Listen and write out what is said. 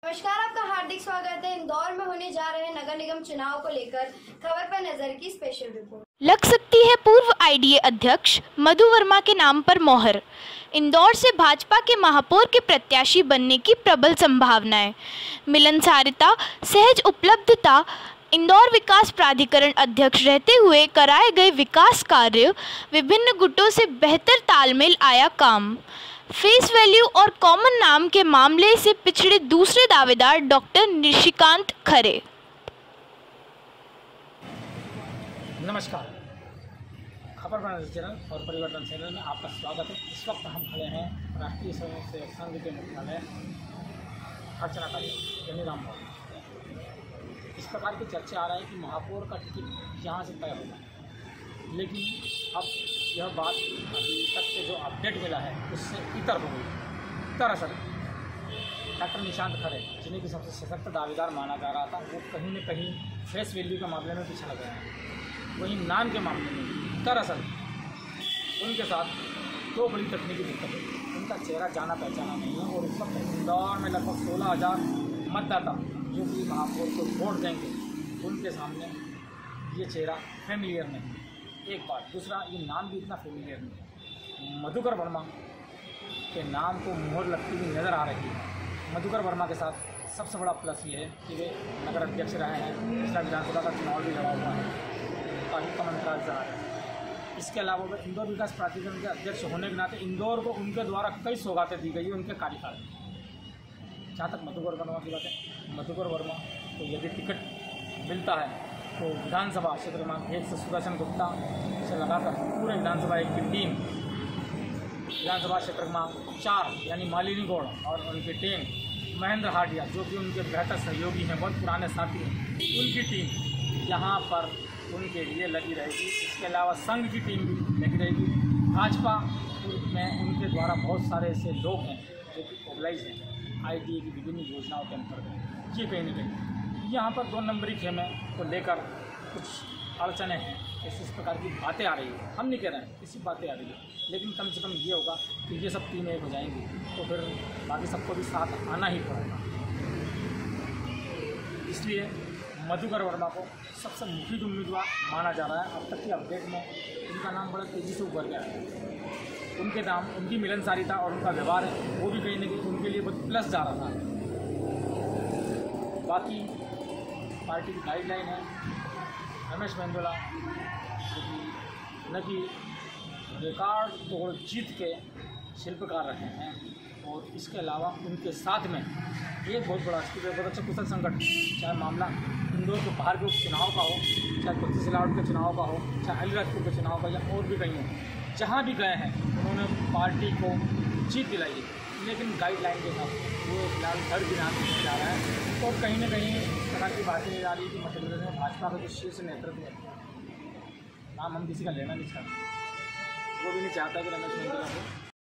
नमस्कार, आपका हार्दिक स्वागत है। इंदौर में होने जा रहे नगर निगम चुनाव को लेकर खबर पर नजर की स्पेशल रिपोर्ट। लग सकती है पूर्व आईडीए अध्यक्ष मधु वर्मा के नाम पर मोहर। इंदौर से भाजपा के महापौर के प्रत्याशी बनने की प्रबल संभावनाएं। मिलनसारिता, सहज उपलब्धता, इंदौर विकास प्राधिकरण अध्यक्ष रहते हुए कराए गए विकास कार्य, विभिन्न गुटों से बेहतर तालमेल आया काम, फेस वैल्यू और कॉमन नाम के मामले से पिछड़े दूसरे दावेदार डॉक्टर निशिकांत खरे। नमस्कार, खबर पर चैनल और परिवर्तन चैनल में आपका स्वागत है। इस वक्त हम खड़े हैं राष्ट्रीय स्वयं सेवक संघ के मुख्यालय अर्चना कार्यालय यानी राम भवन। इस प्रकार की चर्चा आ रहा है कि महापौर का टिकट यहाँ से तय होगा, लेकिन अब यह बात अभी तक के जो अपडेट मिला है उससे इतर हो गई। दरअसल डॉक्टर निशांत खरे, जिन्हें की सबसे सशक्त दावेदार माना जा रहा था, वो कहीं न कहीं फेस वैल्यू के मामले में पिछड़ गया है। वहीं नाम के मामले में दरअसल उनके साथ दो बड़ी तकनीकी दिक्कत है। उनका चेहरा जाना पहचाना नहीं है और इस वक्त इंदौर में लगभग 16,000 मतदाता जो कि महापौर को वोट देंगे, उनके सामने ये चेहरा फेमिलियर नहीं। एक बात, दूसरा, ये नाम भी इतना फेमिलियर नहीं। मधुकर वर्मा के नाम को मोहर लगती हुई नज़र आ रही है। मधुकर वर्मा के साथ सबसे बड़ा प्लस ये है कि वे नगर अध्यक्ष रहे हैं, पिछला विधानसभा का चुनाव भी लड़ा हुआ है, काफ़ी कम अंतराल से आ रहे हैं। इसके अलावा वे इंदौर विकास प्राधिकरण के अध्यक्ष होने के नाते इंदौर को उनके द्वारा कई सौगातें दी गई है उनके कार्यकाल में। जहाँ तक मधुकर वर्मा की बात है, मधुकर वर्मा को यदि टिकट मिलता है तो विधानसभा क्षेत्र क्रमांक 1 से सुदर्शन गुप्ता से लगाकर पूरे विधानसभा एक की टीम, विधानसभा क्षेत्र क्रमांक 4 यानी मालिनी गौड़ और उनकी टीम, महेंद्र हाडिया जो कि उनके बेहतर सहयोगी हैं, बहुत पुराने साथी हैं, उनकी टीम यहाँ पर उनके लिए लगी रहेगी। इसके अलावा संघ की टीम भी लगी रहेगी। भाजपा में उनके द्वारा बहुत सारे ऐसे लोग हैं जो कि मोबिलाइज हैं आईडीए की विभिन्न योजनाओं के अंतर्गत। ये कहीं न कहीं यहाँ पर 2 नंबरी खेमे को लेकर कुछ अड़चने हैं, इस प्रकार की बातें आ रही है। हम नहीं कह रहे हैं, इसी बातें आ रही है, लेकिन कम से कम ये होगा कि ये सब टीमें एक हो जाएंगी तो फिर बाकी सबको भी साथ आना ही पड़ेगा। इसलिए मधुकर वर्मा को सबसे मुफीद उम्मीदवार माना जा रहा है। अब तक की अपडेट में उनका नाम बड़ा तेज़ी से उभर गया है। उनके नाम, उनकी मिलनसारिता और उनका व्यवहार है वो भी कहीं न कहीं उनके लिए बहुत प्लस जा रहा है। बाकी पार्टी की गाइडलाइन है, रमेश मेंदोला न कि रिकॉर्ड तोड़ जीत के शिल्पकार रहे हैं, और इसके अलावा उनके साथ में एक बहुत बड़ा बहुत अच्छा कुशल संगठन, चाहे मामला इंदौर के बाहर के उपचुनाव का हो, चाहे कुर्सी सिलावट के चुनाव का हो, चाहे अलीराजपुर के चुनाव का या और भी कहीं हो, जहाँ भी गए हैं उन्होंने पार्टी को जीत दिलाई है। लेकिन गाइडलाइन के साथ वो फिलहाल घर भी नाम किया जा रहा है और कहीं ना कहीं इस तरह की बातें जा रही है कि मध्य प्रदेश में भाजपा का जो शीर्ष नेतृत्व है, नाम हम किसी का लेना नहीं चाहते, वो भी नहीं चाहता कि रमेश मेंदोला को